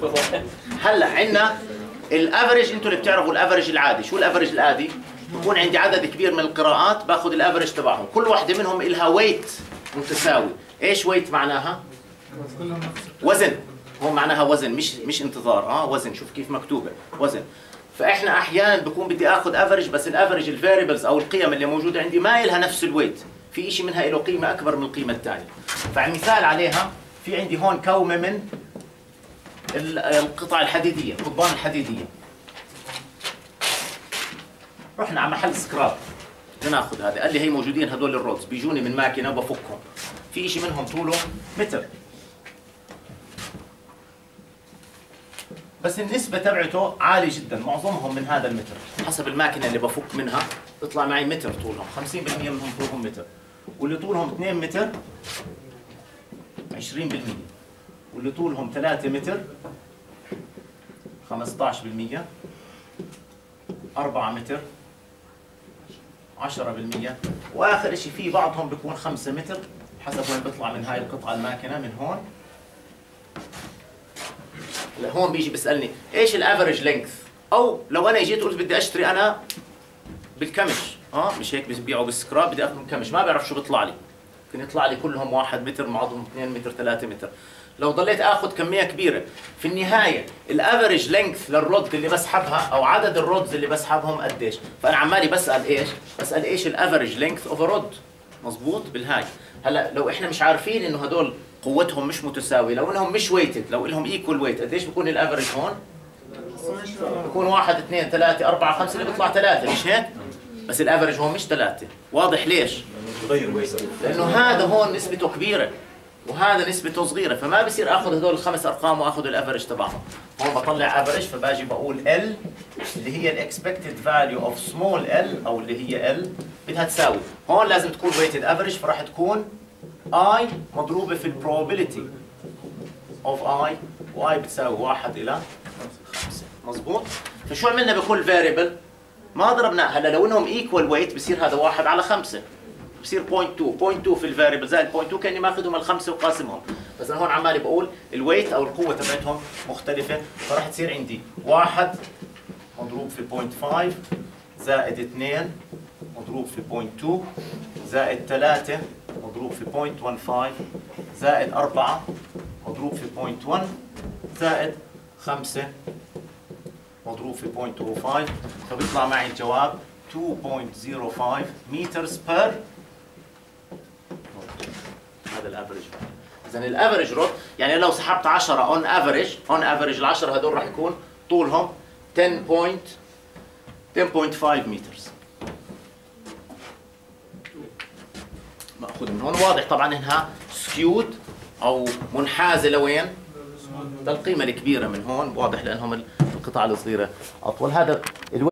هلا عندنا الافرج، انتوا اللي بتعرفوا الافرج العادي. شو الافرج العادي؟ بكون عندي عدد كبير من القراءات، باخذ الافرج تبعهم، كل واحدة منهم لها ويت متساوي. ايش ويت معناها؟ وزن. هون معناها وزن، مش انتظار. وزن. شوف كيف مكتوبة وزن. فاحنا احيانا بكون بدي اخذ افرج، بس الافرج الفاريبلز او القيم اللي موجودة عندي ما لها نفس الويت، في شيء منها له قيمة اكبر من القيمة الثانية. فمثال عليها، في عندي هون كومة من القطع الحديدية، القضبان الحديدية. رحنا على محل سكراب بدنا ناخذ هذا، قال لي هي موجودين هدول الرودز، بيجوني من ماكينة بفكهم. في شيء منهم طوله متر، بس النسبة تبعته عالية جدا، معظمهم من هذا المتر. حسب الماكينة اللي بفك منها بيطلع معي متر طولهم، 50% منهم طولهم متر، واللي طولهم 2 متر 20%، واللي طولهم 3 متر 15%، 4 متر 10%، واخر شيء في بعضهم بيكون 5 متر حسب وين بيطلع من هاي القطعة الماكينة. من هون هون بيجي بيسألني ايش الافرج لينث، او لو انا جيت قلت بدي اشتري انا بالكمش، مش هيك بيبيعوا بالسكراب، بدي اخذ كمش، ما بعرف شو بيطلع لي، ممكن يطلع لي كلهم 1 متر، بعضهم 2 متر 3 متر. لو ضليت اخذ كميه كبيره، في النهايه الافرج لينث للرود اللي بسحبها او عدد الرودز اللي بسحبهم قديش، فانا عمالي بسال ايش؟ بسال ايش الافرج لينث اوف رود، مضبوط بالهاي. هلا لو احنا مش عارفين انه هدول قوتهم مش متساويه، لو انهم مش ويتد، لو لهم ايكوال ويت، قديش بكون الافرج هون؟ بكون 1 2 3 4 5، اللي بيطلع 3، مش هيك؟ بس الافرج هون مش 3، واضح ليش؟ لانه هذا هون نسبته كبيره وهذا نسبته صغيره، فما بصير اخذ هدول الخمس ارقام واخذ الافرج تبعهم. هون بطلع افرج، فباجي بقول ال اللي هي الاكسبكتد فاليو اوف سمول ال، او اللي هي ال بدها تساوي، هون لازم تكون ويتد افرج، فراح تكون اي مضروبه في البروبابيلتي اوف اي، واي بتساوي 1 الى 5. مضبوط؟ فشو عملنا بكل فاريبل؟ ما ضربنا. هلا لو انهم ايكوال ويت بصير هذا 1 على 5، بصير 0.2 في الفاريبل زائد 0.2، كاني ماخذهم الخمسه وقاسمهم. بس انا هون عمالي بقول الويت او القوه تبعتهم مختلفه، فراح تصير عندي 1 مضروب في 0.5 زائد 2 مضروب في 0.2 زائد 3 مضروب في 0.15 زائد 4 مضروب في 0.1 زائد 5 مضروب في 0.05، فبيطلع معي الجواب 2.05 مترز بير. هذا الافرج. اذا الافرج رود، يعني لو سحبت 10 اون افرج ال10 هذول راح يكون طولهم 10.5 مترز. ماخذ من هون واضح طبعا انها سكيود او منحازه لوين؟ للقيمه الكبيره من هون، واضح لانهم القطع الصغيره اطول. هذا